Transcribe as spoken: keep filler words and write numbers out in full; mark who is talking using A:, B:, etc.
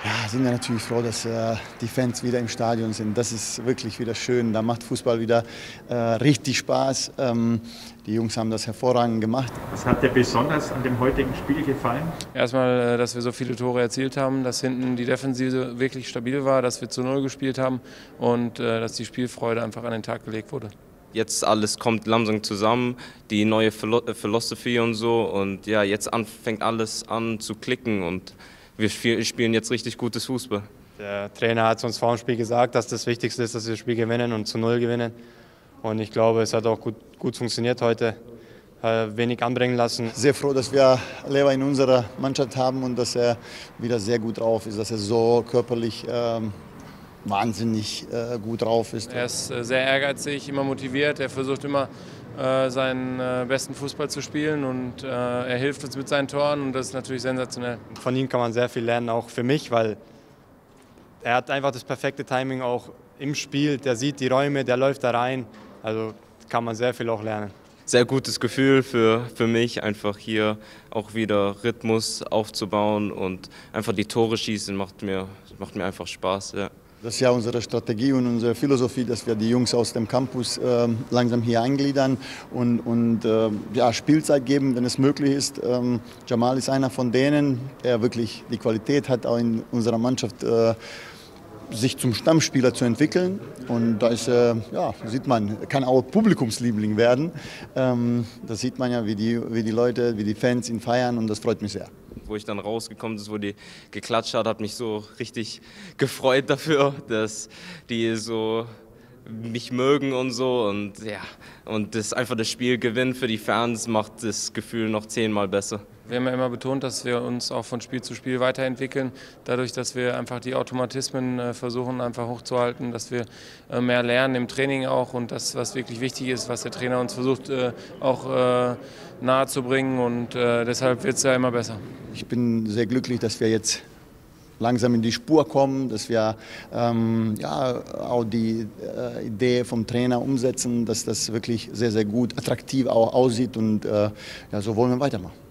A: Ja, sind wir natürlich froh, dass äh, die Fans wieder im Stadion sind. Das ist wirklich wieder schön. Da macht Fußball wieder äh, richtig Spaß. Ähm, die Jungs haben das hervorragend gemacht.
B: Was hat dir besonders an dem heutigen Spiel gefallen?
C: Erstmal, dass wir so viele Tore erzielt haben, dass hinten die Defensive wirklich stabil war, dass wir zu Null gespielt haben und äh, dass die Spielfreude einfach an den Tag gelegt wurde.
D: Jetzt alles kommt langsam zusammen, die neue Philosophie und so, und ja, jetzt an, fängt alles an zu klicken und wir spielen jetzt richtig gutes Fußball.
E: Der Trainer hat uns vor dem Spiel gesagt, dass das Wichtigste ist, dass wir das Spiel gewinnen und zu Null gewinnen. Und ich glaube, es hat auch gut, gut funktioniert heute. Äh, wenig anbringen lassen.
A: Sehr froh, dass wir Lewa in unserer Mannschaft haben und dass er wieder sehr gut drauf ist, dass er so körperlich ähm, wahnsinnig äh, gut drauf ist.
C: Er ist äh, sehr ehrgeizig, immer motiviert, er versucht immer äh, seinen äh, besten Fußball zu spielen und äh, er hilft uns mit seinen Toren und das ist natürlich sensationell.
E: Von ihm kann man sehr viel lernen, auch für mich, weil er hat einfach das perfekte Timing auch im Spiel, der sieht die Räume, der läuft da rein, also kann man sehr viel auch lernen.
D: Sehr gutes Gefühl für, für mich, einfach hier auch wieder Rhythmus aufzubauen und einfach die Tore schießen, macht mir, macht mir einfach Spaß. Ja.
A: Das ist ja unsere Strategie und unsere Philosophie, dass wir die Jungs aus dem Campus äh, langsam hier eingliedern und, und äh, ja, Spielzeit geben, wenn es möglich ist. Ähm, Jamal ist einer von denen, der wirklich die Qualität hat, auch in unserer Mannschaft äh, sich zum Stammspieler zu entwickeln. Und da ist, äh, ja, sieht man, kann auch Publikumsliebling werden. Ähm, das sieht man ja, wie die, wie die Leute, wie die Fans ihn feiern und das freut mich sehr.
D: Wo ich dann rausgekommen ist, wo die geklatscht hat, hat mich so richtig gefreut dafür, dass die so mich mögen und so. Und ja, und das einfach das Spiel gewinnen für die Fans macht das Gefühl noch zehnmal besser.
C: Wir haben ja immer betont, dass wir uns auch von Spiel zu Spiel weiterentwickeln, dadurch, dass wir einfach die Automatismen äh, versuchen einfach hochzuhalten, dass wir äh, mehr lernen im Training auch und das, was wirklich wichtig ist, was der Trainer uns versucht äh, auch äh, nahe zu bringen und äh, deshalb wird es ja immer besser.
A: Ich bin sehr glücklich, dass wir jetzt langsam in die Spur kommen, dass wir ähm, ja, auch die äh, Idee vom Trainer umsetzen, dass das wirklich sehr, sehr gut attraktiv auch aussieht und äh, ja, so wollen wir weitermachen.